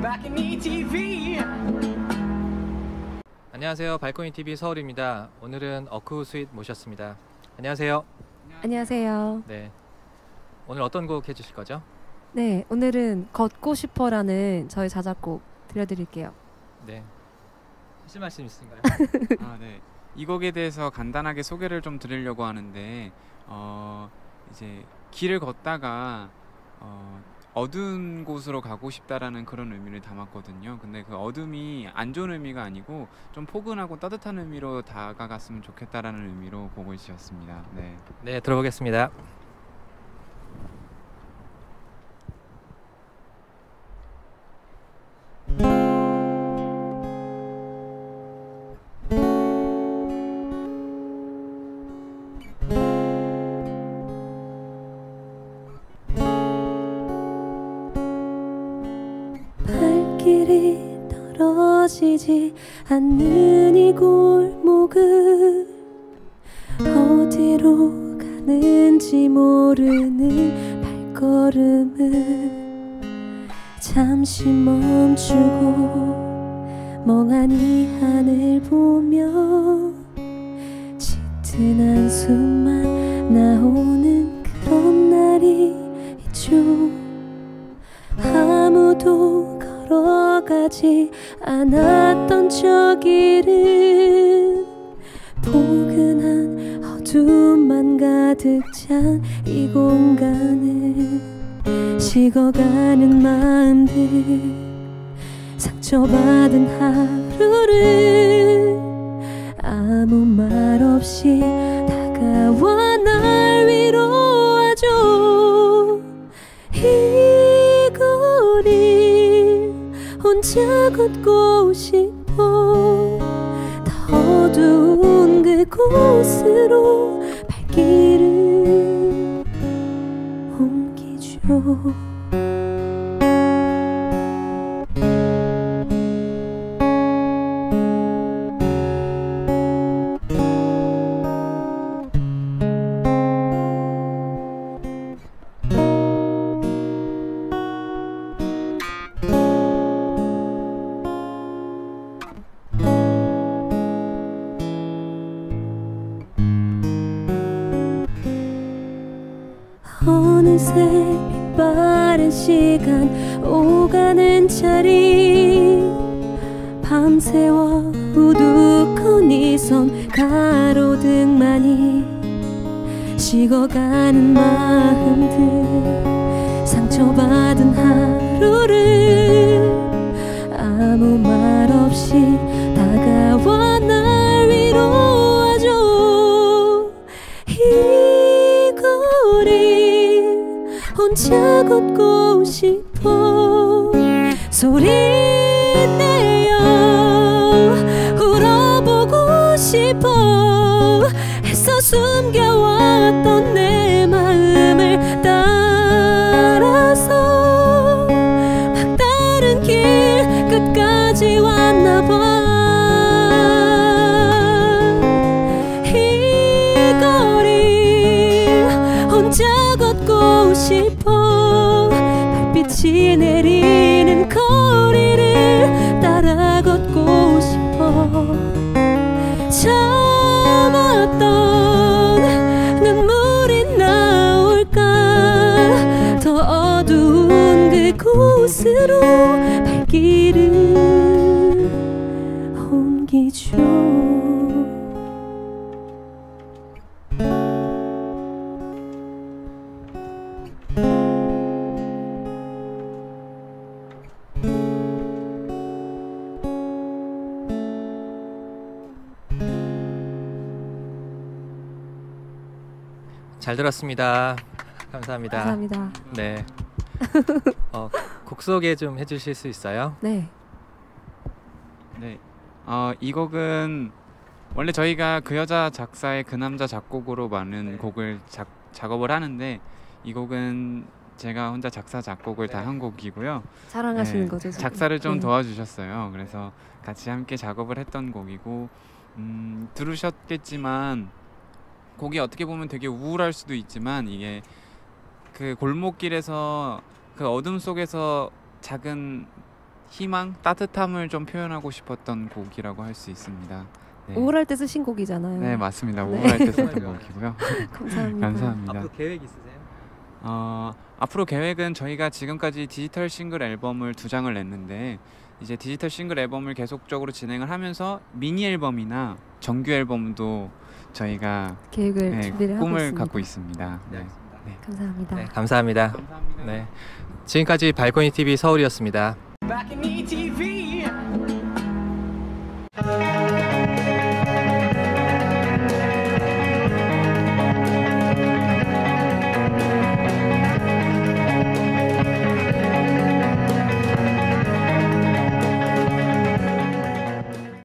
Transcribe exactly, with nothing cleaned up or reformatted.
발코니 티비. 안녕하세요. 발코니 티비 서울입니다. 오늘은 어쿠 스윗 모셨습니다. 안녕하세요. 안녕하세요. 네. 오늘 어떤 곡 해주실 거죠? 네, 오늘은 걷고 싶어라는 저희 자작곡 들려드릴게요. 네. 하실 말씀 있으신가요? 아, 네. 이 곡에 대해서 간단하게 소개를 좀 드리려고 하는데 어, 이제 길을 걷다가 어, 어두운 곳으로 가고 싶다라는 그런 의미를 담았거든요. 근데 그 어둠이 안 좋은 의미가 아니고 좀 포근하고 따뜻한 의미로 다가갔으면 좋겠다라는 의미로 곡을 지었습니다. 네. 네, 들어보겠습니다. 발길이 떨어지지 않는 이 골목을 어디로 가는지 모르는 발걸음을 잠시 멈추고 멍하니 하늘 보며 짙은 한숨만 나오는 그런 날이 있죠. 아무도 걸어가지 않았던 저 길은 포근한 어둠만 가득 찬 이 공간을 식어가는 마음들 상처받은 하루를 아무 말 없이 다가와 날 위로하죠. 이 거리 혼자 걷고 싶어 더 어두운 그곳으로 발길을 옮기죠. 어느새 빛바랜 시간 오가는 자리 밤새워 우두커니 선 가로등만이 식어가는 마음들 상처받은 하루를 아무 말 없이 다가와 날 위로하죠. 이 거리 혼자 걷고 싶어 소리내어 울어보고 싶어 애써 숨겨왔던 내 마음을 따라서 막다른 길 끝까지 왔나봐. 이 거리 혼자 걷고 싶어 별빛이 내리는 거리를 따라 걷고 싶어 참았던 눈물이 나올까 더 어두운 그곳으로 발길을 옮기죠. 잘 들었습니다. 감사합니다. 감사합니다. 네. 어, 곡 소개 좀 해주실 수 있어요? 네. 네. 어, 이 곡은 원래 저희가 그 여자 작사의 그 남자 작곡으로 많은 네. 곡을 작, 작업을 하는데 이 곡은 제가 혼자 작사 작곡을 네. 다 한 곡이고요. 자랑하시는 네, 거죠 지금? 작사를 좀 네. 도와주셨어요. 그래서 같이 함께 작업을 했던 곡이고 음, 들으셨겠지만 곡이 어떻게 보면 되게 우울할 수도 있지만 이게 그 골목길에서 그 어둠 속에서 작은 희망, 따뜻함을 좀 표현하고 싶었던 곡이라고 할 수 있습니다. 네. 우울할 때 쓰신 곡이잖아요. 네, 맞습니다. 네. 우울할 때 썼던 맞아요. 곡이고요. 감사합니다. 감사합니다. 앞으로 계획 있으세요? 어, 앞으로 계획은 저희가 지금까지 디지털 싱글 앨범을 두 장을 냈는데 이제 디지털 싱글 앨범을 계속적으로 진행을 하면서 미니 앨범이나 정규 앨범도 저희가 계획을 네, 준비를 하고 꿈을 있습니다. 갖고 있습니다. 네, 네. 알겠습니다. 네. 감사합니다. 네, 감사합니다. 감사합니다. 네, 지금까지 발코니 티비 서울이었습니다. Back in E T V.